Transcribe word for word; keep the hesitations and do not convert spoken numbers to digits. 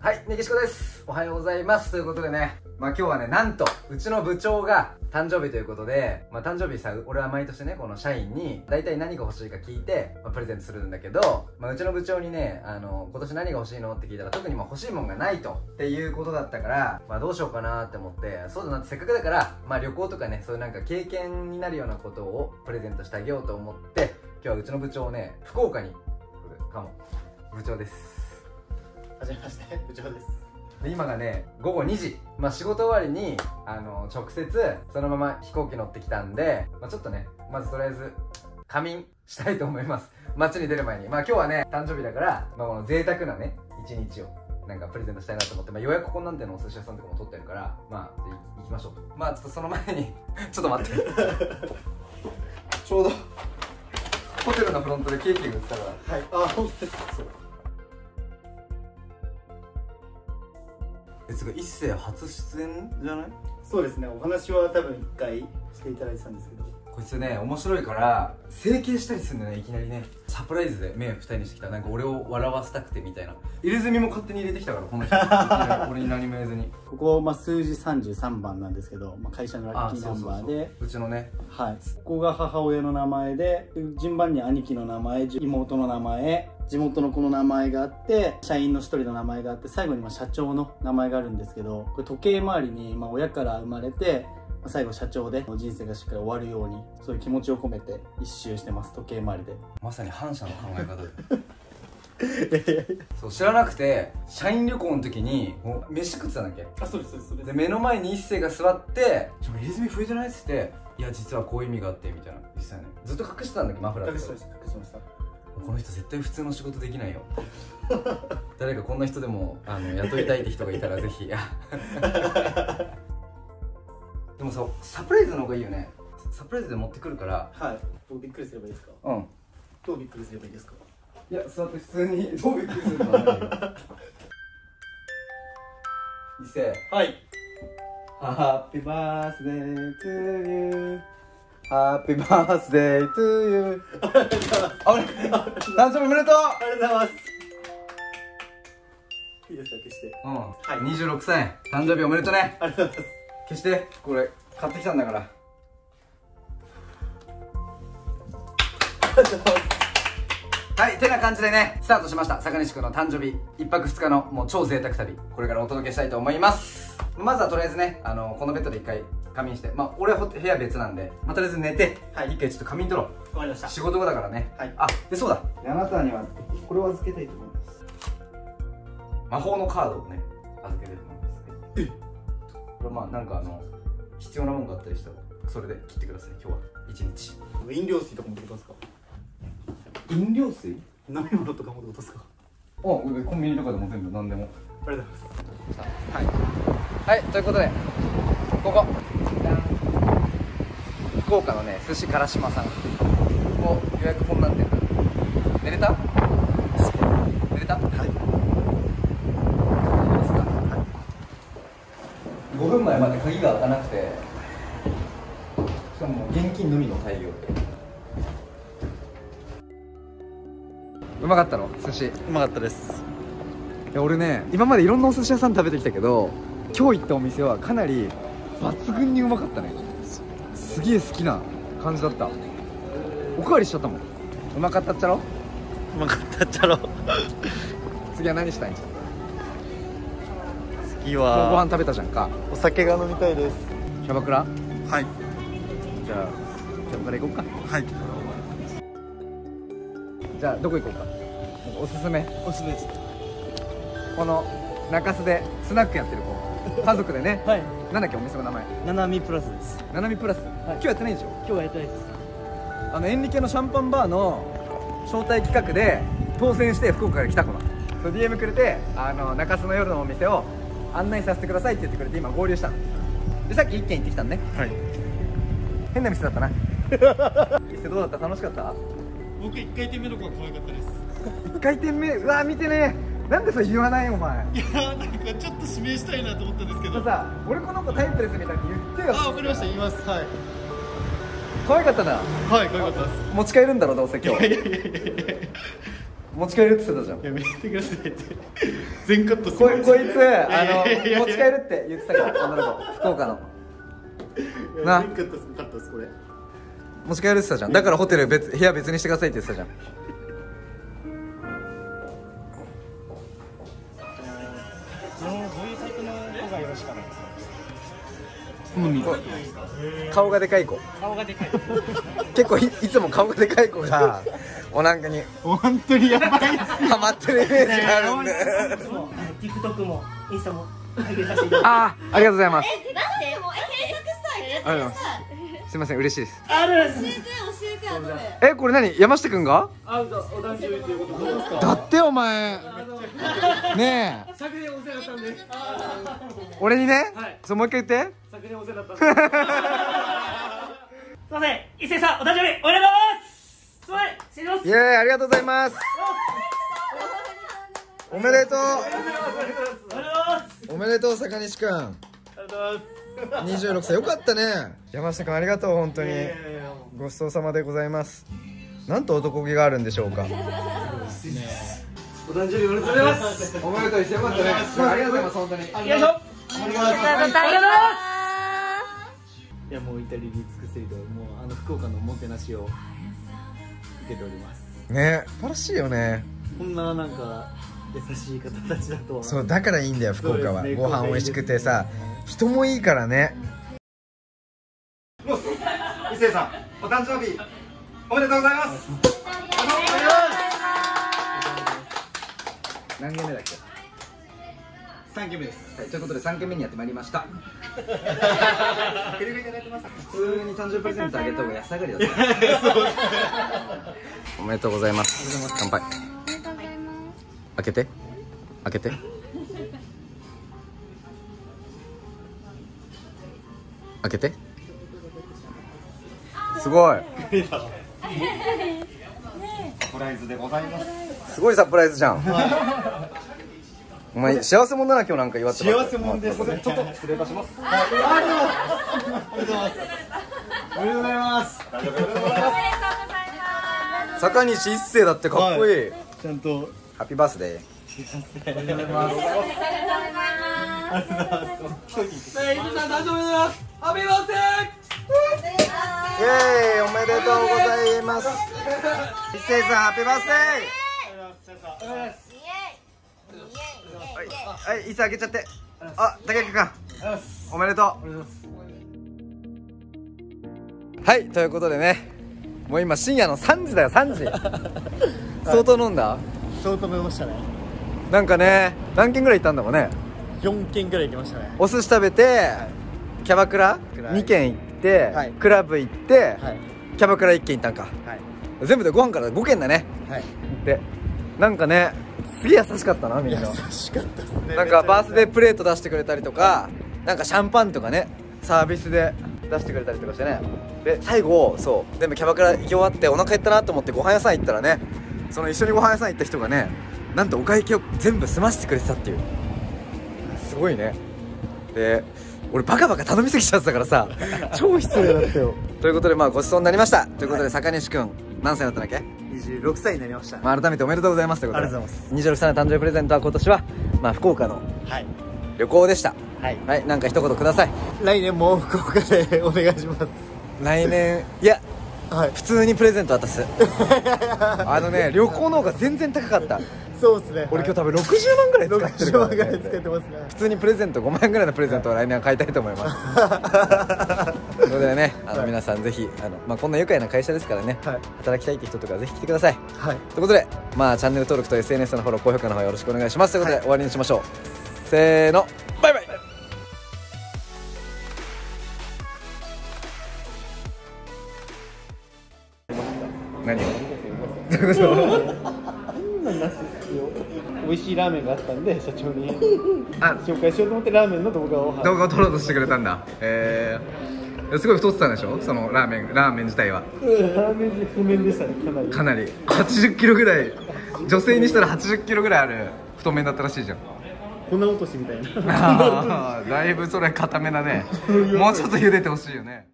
はい、ネギシコです。おはようございます。ということでね、まあ今日はね、なんと、うちの部長が誕生日ということで、まあ誕生日さ、俺は毎年ね、この社員に、大体何が欲しいか聞いて、まあ、プレゼントするんだけど、まあうちの部長にね、あの、今年何が欲しいのって聞いたら、特にまあ欲しいもんがないと、っていうことだったから、まあどうしようかなって思って、そうだなってせっかくだから、まあ旅行とかね、そういうなんか経験になるようなことをプレゼントしてあげようと思って、今日はうちの部長をね、福岡に来るかも。部長です。 はじめまして、部長です。 で今がねごごにじ、まあ、仕事終わりにあの直接そのまま飛行機乗ってきたんで、まあ、ちょっとねまずとりあえず仮眠したいと思います。街に出る前にまあ今日はね誕生日だから、まあ、この贅沢なね一日をなんかプレゼントしたいなと思って、まあ、予約ここなんてのお寿司屋さんとかも取ってるから、まあ行きましょうと。まあちょっとその前にちょっと待ってちょうどホテルのフロントでケーキが売ってたから。 はい、あ、本当ですか。そう、 え、つうか一世初出演じゃない？ そうですね、お話は多分いっかいしていただいてたんですけど、 こいつね面白いから整形したりするんだよね。いきなりねサプライズで目二重にしてきた。なんか俺を笑わせたくてみたいな。入れ墨も勝手に入れてきたからこの人俺に何も言えずに。 ここ、まあ、数字さんじゅうさんばんなんですけど、まあ、会社のラッキーナンバーで、 うちのね、 はい、ここが母親の名前で、順番に兄貴の名前、妹の名前、地元の子の名前があって、社員の一人の名前があって、最後にまあ社長の名前があるんですけど、これ時計回りにまあ親から生まれて、最後社長で人生がしっかり終わるように、そういう気持ちを込めて一周してます。時計回りで。 まさに反社の考え方でそう知らなくて、社員旅行の時にもう飯食ってたんだっけ。 あ、そうですそうですそうです。 で目の前に一星が座って「ちょっと入れ墨増えてない?」っつって「いや実はこういう意味があって」みたいな言ってたよね。ずっと隠してたんだっけ、マフラーとか。 隠してました隠してました。 この人絶対普通の仕事できないよ誰かこんな人でもあの雇いたいって人がいたらぜひでもさ、サプライズの方がいいよね。サプライズで持ってくるから。 はい、僕びっくりすればいいですか。 うん、 どうびっくりすればいいですか。 いや座って普通にどうびっくりするのかないよ伊勢、 はい、 ハッピーバースデートゥーユー、ハッピーバースデートゥーユー。あ、俺誕生日おめでとう。 ありがとうございます。いいですか、消して。 うん、 はい、 にじゅうろくさい誕生日おめでとうね。 ありがとうございます。 消して、これ買ってきたんだから。 ありがとうございます。 はい、てな感じでねスタートしました坂西くんの誕生日いっぱくふつかのもう超贅沢旅、これからお届けしたいと思います。まずはとりあえずね、あのこのベッドで一回仮眠して、まあ俺は部屋別なんで、まあ、とりあえず寝て、はい、一回ちょっと仮眠取ろう。 わかりました。 仕事後だからね。はい、あ、でそうだ、であなたにはこれを預けたいと思います。魔法のカードをね預けたいと思います。えっ、これまあなんかあの必要なものがあったりしたらそれで切ってください。今日は一日飲料水とかもってことですか。 飲料水、 飲み物とかもってことですか。 あ、コンビニとかでも全部何でも。 ありがとうございます。 はい、はい、ということでここ福岡のね寿司からしまさん、ここ予約こんなんで寝れた寝れた。はい、どうですか。はい、ごふんまえまで鍵が開かなくて、しかももう現金のみの対応で。うまかったの寿司。 うまかったです。 いや俺ね今までいろんなお寿司屋さん食べてきたけど、今日行ったお店はかなり抜群にうまかったね。すげえ好きな感じだった。おかわりしちゃったもん。うまかったっちゃろ。 うまかったっちゃろ次は何したいん？ 次はもうご飯食べたじゃんか。 お酒が飲みたいです。 キャバクラ。 はい、 じゃあキャバクラ行こうか。 はい、 じゃあどこ行こうか。おすすめおすすめです。 この中洲でスナックやってる子家族でねはい、 なんだっけお店の名前。 ななみプラスです。 ななみプラス、はい、今日やってないでしょ。 今日はやりたいです。 あのエンリケのシャンパンバーの招待企画で当選して福岡から来た子なの。それ ディーエム くれて、あの中洲の夜のお店を案内させてくださいって言ってくれて今合流したので、さっき一軒行ってきたんね。 はい、 変な店だったな店どうだった？楽しかった？ 僕いっかい転目の子が可愛かったです。 いっかい転目、うわ見てね。なんでそれ言わないお前。 いや、なんかちょっと指名したいなと思ったんですけどさ、俺この子タイプですみたいに言ってよ。 あ、わかりました、言います。はい、 可愛かったな。 はい、可愛かったです。 持ち帰るんだろどうせ今日。 持ち帰るって言ってたじゃん。 やめてくださいって全カットすこる。 こいつあの持ち帰るって言ってたから女の子福岡のな全カットするカットですこれ。 持ち帰るって言ってたじゃん。だからホテル別部屋別にしてくださいって言ってたじゃん。 どういうタイプの子がよろしかないですか。 顔がでかい子。 顔がでかい。 結構 い, いつも顔がでかい子がおなんかに本当にやばいっす。 ハマってるイメージがあるんで。 TikTok もインスタも拝見させていただきます。 ああ、ありがとうございます。 え、なんでもうえ検索したいありがとうございます。すみません、嬉しいです。 ある。 教えて教えて後で。 え、これ何、山下くんが？ あ、お誕生日ということで。 だってお前。ねえ。 昨年お世話になったんで。 俺にね。 はい。 そう、もう一回言って。 昨年お世話になったんで。すみません、伊勢さんお誕生日おめでとうございます。すみません、失礼します。 イエーイ、ありがとうございます。おめでとう。おめでとう、坂西くん。 ありがとうございます。 にじゅうろくさい、よかったね。山下くん、ありがとう、本当に。ごちそうさまでございます。なんと男気があるんでしょうか。 お誕生日おめでとうございます。 おめでとう、よかったね。ありがとうございます、本当に。 よいしょ。ありがとうございます。いや、もう至りに尽くせりと、もうあの福岡のもてなしを受けております。 ね、素晴らしいよね。 こんななんか優しい方たちだとは。 そう、だからいいんだよ、福岡は。 そうですね、 ご飯美味しくてさ、人もいいからね。 伊勢さんお誕生日おめでとうございます。 何軒目だっけ？ さんけんめです。 はい、ということでさんけんめにやってまいりました。 クリームいただいてます。 普通に誕生日プレゼントあげた方が安上がりだった。おめでとうございます。乾杯。開けて。開けて。開けて。すごい。 サプライズでございます。 すごいサプライズじゃん。お前幸せ者だな、今日なんか祝って幸せ者ですね。 ちょっと失礼いたします。 ありがとうございます。おめでとうございます。おめでとうございます。 坂西一生だってかっこいい。 ちゃんとハッピーバースデー。 おめでとうございます。ありがとうございます。 伊勢さん誕生日おめでとうございます。ハッピーバースデー。 イエーイ、おめでとうございます。一生さん、ハッピーバースデー。はい、はい、いつ開けちゃって。あ、竹内くん。おめでとう。はい、ということでね。もう今深夜のさんじだよ、さんじ。相当飲んだ。 相当飲みましたね。 なんかね、何軒ぐらい行ったんだもんね。 よんけんぐらい行きましたね。 お寿司食べて、キャバクラにけん行って、 はいクラブ行って、 はいキャバクラいっけん行ったんか。 はい全部でご飯からごけんだね。 はい。 で、なんかね、すげえ優しかったな、みんな。 優しかったですね。 なんかバースデープレート出してくれたりとか、なんかシャンパンとかね、サービスで出してくれたりとかしてね。で、最後、そう全部キャバクラ行き終わってお腹減ったなと思ってご飯屋さん行ったらね、その一緒にご飯屋さん行った人がね、なんとお会計を全部済ませてくれてたっていう。すごいね。で、俺バカバカ頼みすぎちゃってたからさ、超失礼だったよ。ということで、まあごちそうになりました。ということで、坂西くん何歳だったんだっけ？ にじゅうろくさいになりました。 まあ、改めておめでとうございますということで、 ありがとうございます。 にじゅうろくさいの誕生日プレゼントは今年は、まあ、福岡のはい旅行でした。 はい。 はい、なんか一言ください。 来年も福岡でお願いします。 来年、いや、 はい。 普通にプレゼント渡す。あのね、旅行の方が全然高かった。 そうですね。 俺今日多分ろくじゅうまんぐらい使ってるから、 ろくじゅうまんぐらい使ってますね。 普通にプレゼントごまん円ぐらいのプレゼントを来年は買いたいと思います。ということでね、あの皆さんぜひ、あの、まあ、こんな愉快な会社ですからね、 はい働きたいって人とかぜひ来てください。 はい。 ということで、まあチャンネル登録と エスエヌエス のフォロー、高評価の方よろしくお願いします。ということで、終わりにしましょう。せーの、バイバイ。何を？どういうこと？ 美味しいラーメンがあったんで社長にあ、 紹介しようと思ってラーメンの動画を動画を撮ろうとしてくれたんだ。えー、すごい太ってたんでしょ、そのラーメン、ラーメン自体は。 ラーメンで不麺でしたね、かなりかなりはちじゅっキロぐらい、女性にしたらはちじゅっキロぐらいある太麺だったらしいじゃん。 粉落としみたいなあーだいぶそれ固めだね。もうちょっと茹でてほしいよね。